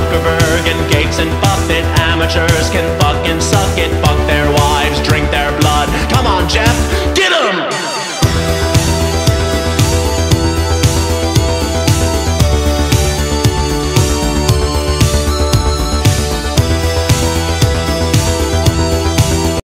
Zuckerberg and Gates and Buffett. Amateurs can fucking suck it, fuck their wives, drink their